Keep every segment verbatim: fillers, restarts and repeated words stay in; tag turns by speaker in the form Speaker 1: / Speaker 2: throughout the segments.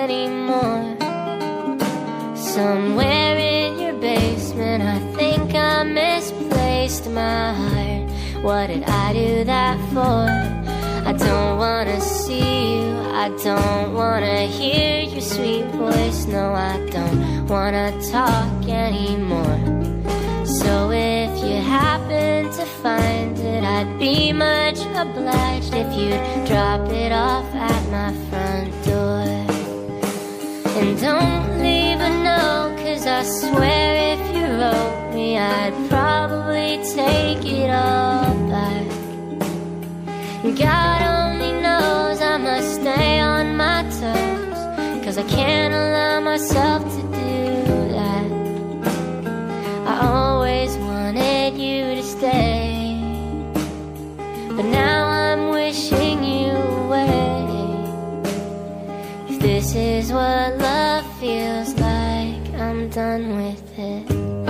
Speaker 1: anymore. Somewhere in your basement, I think I misplaced my heart. What did I do that for? I don't wanna see you, I don't wanna hear your sweet voice. No, I don't wanna talk anymore. So if you happen to find it, I'd be much obliged if you'd drop it off at my front door. And don't leave a note, cause I swear if you wrote me, I'd probably take it all back. God only knows I must stay on my toes, cause I can't allow myself to do that. I always wanted you to stay, but now I'm wishing you away. If this is what love feels like, I'm done with it.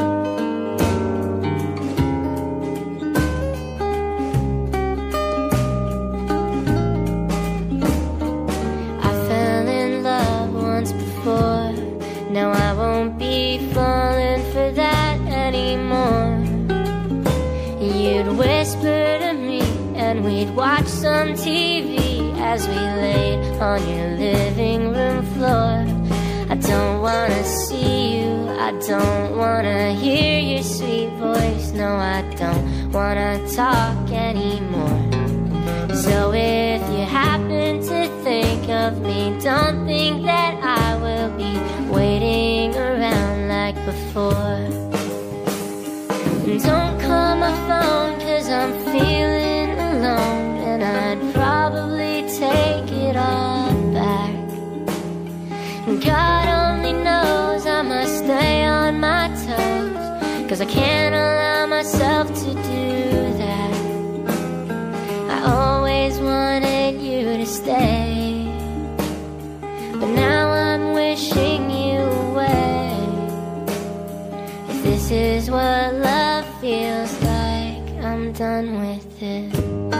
Speaker 1: Now I won't be falling for that anymore. You'd whisper to me and we'd watch some T V as we laid on your living room floor. I don't wanna see you, I don't wanna hear your sweet voice. No, I don't wanna talk anymore. So if you happen to think of me, don't think that I will be waiting around like before. And don't call my phone, cause I'm feeling alone, and I'd probably take it all back. And God only knows I must stay on my toes, cause I can't allow myself to do that. I always wanted you to stay, but now I'm wishing you away. If this is what love feels like, I'm done with it.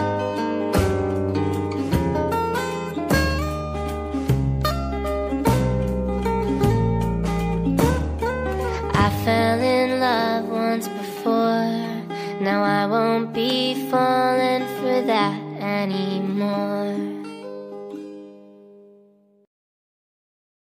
Speaker 1: I fell in love once before, now I won't be falling for that anymore.